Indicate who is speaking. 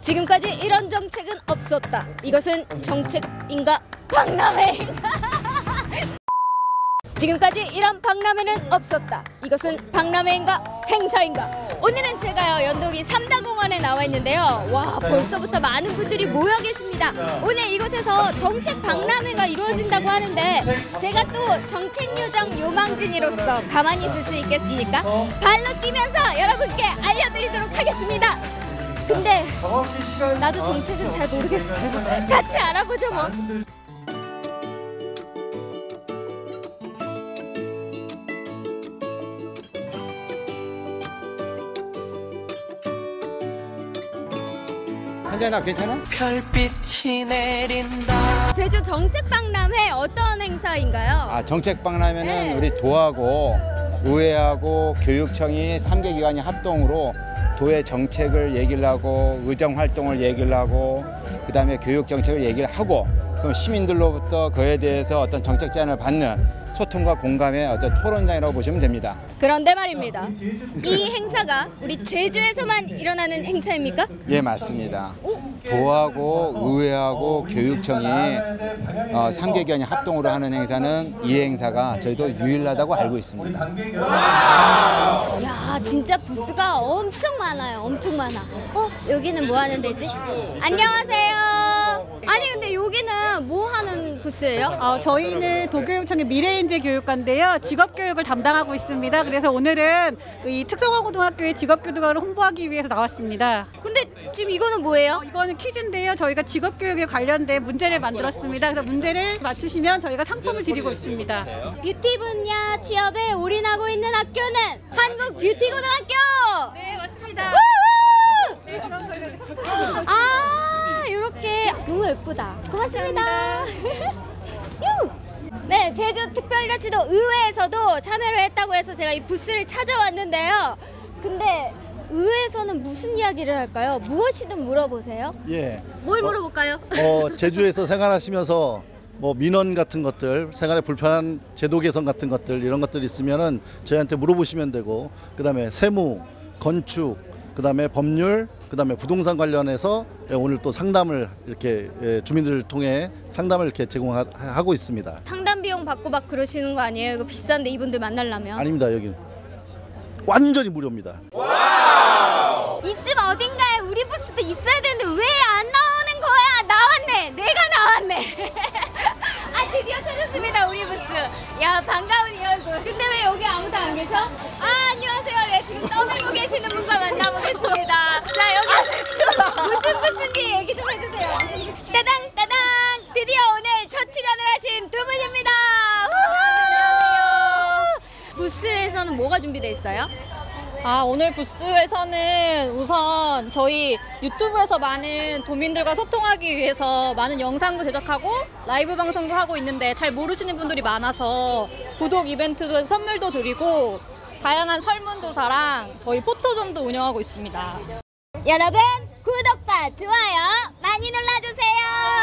Speaker 1: 지금까지 이런 정책은 없었다. 이것은 정책인가 박람회인가? 지금까지 이런 박람회는 없었다. 이것은 박람회인가 행사인가? 오늘은 제가요 연동이 삼다공원에 나와 있는데요. 와, 벌써부터 많은 분들이 모여 계십니다. 오늘 이곳에서 정책 박람회가 이루어진다고 하는데 제가 또 정책 요정 요망진이로서 가만히 있을 수 있겠습니까? 발로 뛰면서 여러분께 알려드리도록 하겠습니다. 근데 나도 정책은 잘 모르겠어요. 같이 알아보죠 뭐.
Speaker 2: 현재나 괜찮아?
Speaker 3: 별빛이 내린다.
Speaker 1: 제주 정책박람회 어떤 행사인가요?
Speaker 2: 정책박람회는
Speaker 1: 네.
Speaker 2: 우리 도하고 의회하고 교육청이 3개 기관이 합동으로 도의 정책을 얘기를 하고 의정 활동을 얘기를 하고 그다음에 교육 정책을 얘기를 하고 그럼 시민들로부터 그에 대해서 어떤 정책 제안을 받는 소통과 공감의 어떤 토론장이라고 보시면 됩니다.
Speaker 1: 그런데 말입니다. 이 행사가 우리 제주에서만 일어나는 행사입니까?
Speaker 2: 예, 맞습니다. 도하고 의회하고 교육청이 3개 기관이 합동으로 하는 행사는 이 행사가 저희도 유일하다고 알고 있습니다.
Speaker 1: 야, 진짜 부스가 엄청 많아요. 엄청 많아. 여기는 뭐 하는 데지? 안녕하세요. 아니 근데 여기는 뭐 하는 부스예요?
Speaker 4: 저희는 도교육청의 미래인재 교육과인데요. 직업교육을 담당하고 있습니다. 그래서 오늘은 이 특성화고등학교의 직업교육을 홍보하기 위해서 나왔습니다.
Speaker 1: 근데 지금 이거는 뭐예요?
Speaker 4: 이거는 퀴즈인데요. 저희가 직업교육에 관련된 문제를 만들었습니다. 그래서 문제를 맞추시면 저희가 상품을 드리고 있습니다.
Speaker 1: 뷰티 분야 취업에 올인하고 있는 학교는 한국뷰티고등학교!
Speaker 4: 네, 맞습니다.
Speaker 1: 이렇게 너무 예쁘다. 고맙습니다. 네, 제주특별자치도 의회에서도 참여를 했다고 해서 제가 이 부스를 찾아왔는데요. 근데 의회에서는 무슨 이야기를 할까요? 무엇이든 물어보세요.
Speaker 5: 예.
Speaker 1: 뭘 물어볼까요?
Speaker 5: 제주에서 생활하시면서 뭐 민원 같은 것들, 생활에 불편한 제도 개선 같은 것들 이런 것들 있으면은 저희한테 물어보시면 되고, 그다음에 세무, 건축, 그다음에 법률, 그다음에 부동산 관련해서 오늘 또 상담을 이렇게 주민들을 통해 상담을 이렇게 제공하고 있습니다.
Speaker 1: 상담 비용 받고 막 그러시는 거 아니에요? 이거 비싼데 이분들 만나려면?
Speaker 5: 아닙니다. 여기 완전히 무료입니다.
Speaker 1: 이쯤 어딘가에 우리 부스도 있어야 되는데 왜 안 나오는 거야? 나왔네. 내가 나왔네. 드디어 찾았습니다. 우리 부스. 야, 반가운 이 얼굴. 근데 왜 여기 아무도 안 계셔? 안녕하세요. 네, 지금 떠들고 계시는 분과 만나보겠습니다. 자, 여기 무슨 부스인지 얘기 좀 해주세요. 따당 따당. 드디어 오늘 첫 출연을 하신 두 분입니다. 부스에서는 뭐가 준비되어 있어요?
Speaker 6: 오늘 부스에서는 우선 저희 유튜브에서 많은 도민들과 소통하기 위해서 많은 영상도 제작하고 라이브 방송도 하고 있는데 잘 모르시는 분들이 많아서 구독 이벤트도 선물도 드리고 다양한 설문조사랑 저희 포토존도 운영하고 있습니다.
Speaker 1: 여러분 구독과 좋아요 많이 눌러주세요.